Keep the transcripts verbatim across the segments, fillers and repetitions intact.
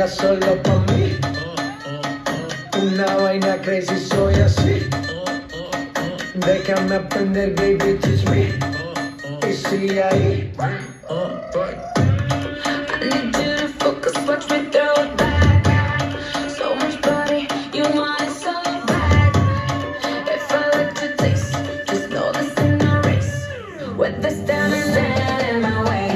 ella solo pa' mí. Una vaina crazy, soy así. Déjame aprender, baby, teach me. Y sigue ahí. I need you to focus, watch me throw it back. So much body, you want it so bad. If I let you taste, just know this ain't no race. With this down and down in my way.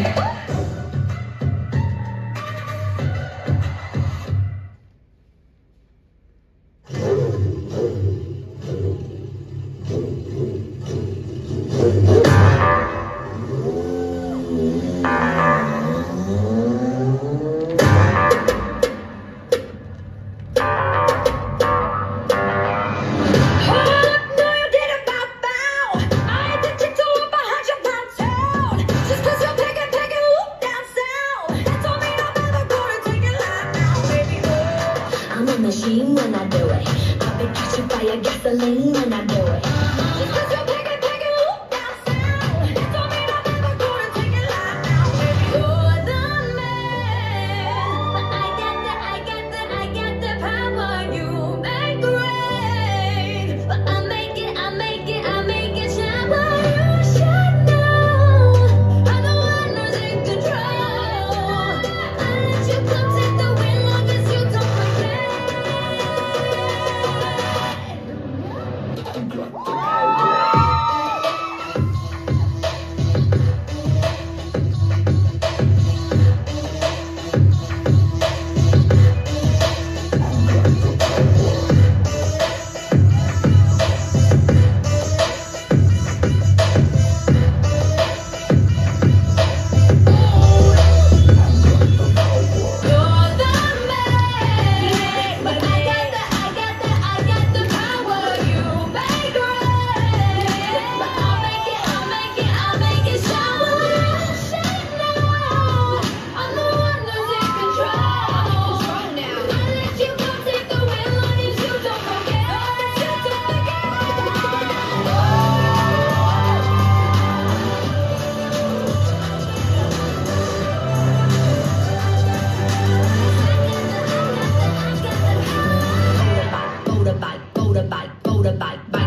Machine when I do it. I've been catching fire, gasoline when I do it. Just cause you're picking, picking, whoop, down sound. That don't mean I'm never gonna take it live now, baby. You're the man, but I got the, I got the, I got the power. You make rain, but I make it, I make it, I make it shower. You should know I'm the one who's in control. I let you come take the wheel long as you don't forget. Motorbike, motorbike, motorbike, motorbike,